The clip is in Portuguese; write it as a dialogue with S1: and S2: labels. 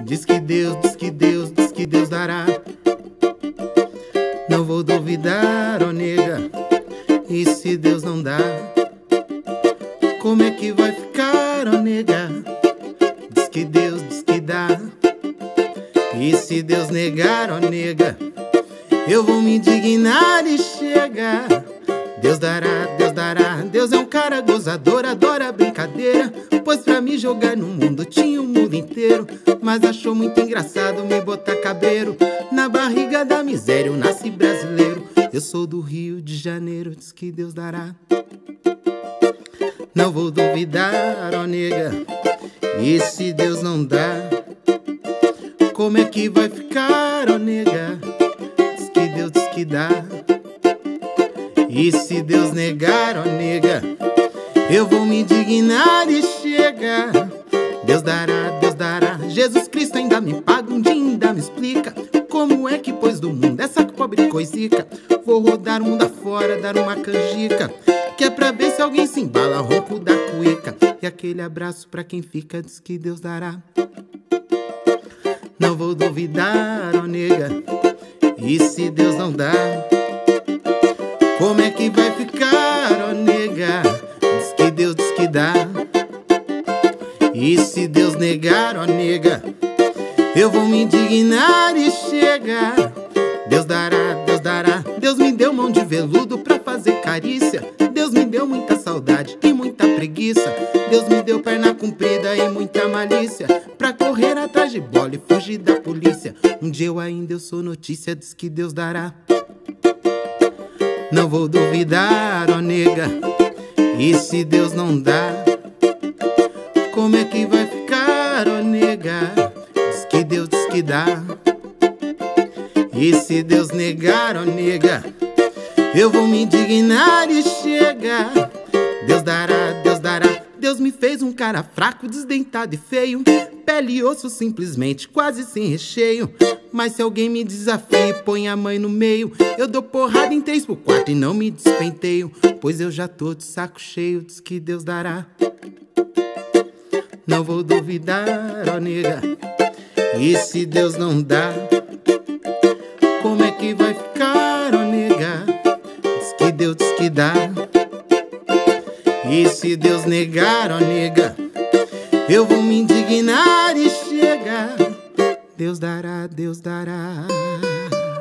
S1: Diz que Deus, diz que Deus, diz que Deus dará. Não vou duvidar, ó nega. E se Deus não dá, como é que vai ficar, ó nega? Diz que Deus, diz que dá. E se Deus negar, ó nega, eu vou me indignar e chega. Deus dará, Deus dará. Deus é um cara gozador, adora brincadeira. Pois pra me jogar no mundo tinha o mundo inteiro, mas achou muito engraçado me botar cabreiro. Na barriga da miséria eu nasci brasileiro. Eu sou do Rio de Janeiro, diz que Deus dará. Não vou duvidar, ó nega. E se Deus não dá, como é que vai ficar, ó nega? Diz que Deus, diz que dá. E se Deus negar, ó nega, eu vou me indignar e chega. Deus dará, Deus dará. Jesus Cristo ainda me paga, um dia ainda me explica como é que pôs do mundo essa pobre coisica. Vou rodar o mundo afora, dar uma canjica, que é pra ver se alguém se embala, ronco da cuíca. E aquele abraço pra quem fica, diz que Deus dará. Não vou duvidar, ó nega. E se Deus não dá, como é que vai ficar, ó nega? Diz que Deus, diz que dá. E se Deus negar, ó nega, eu vou me indignar e chega. Deus dará, Deus dará. Deus me deu mão de veludo pra fazer carícia. Deus me deu muita saudade e muita preguiça. Deus me deu perna comprida e muita malícia pra correr atrás de bola e fugir da polícia. Um dia eu sou notícia, diz que Deus dará. Não vou duvidar, ó nega. E se Deus não dá, como é que vai ficar, ó nega? Diz que Deus, diz que dá. E se Deus negar, ó nega, eu vou me indignar e chega. Deus dará, Deus dará. Deus me fez um cara fraco, desdentado e feio, pele e osso simplesmente, quase sem recheio. Mas se alguém me desafia e põe a mãe no meio, eu dou porrada em 3x4 e não me despenteio, pois eu já tô de saco cheio, diz que Deus dará. Não vou duvidar, ó nega. E se Deus não dá, como é que vai ficar, ó nega? Diz que Deus, diz que dá. E se Deus negar, ó nega, eu vou me indignar e chega. Deus dará, Deus dará.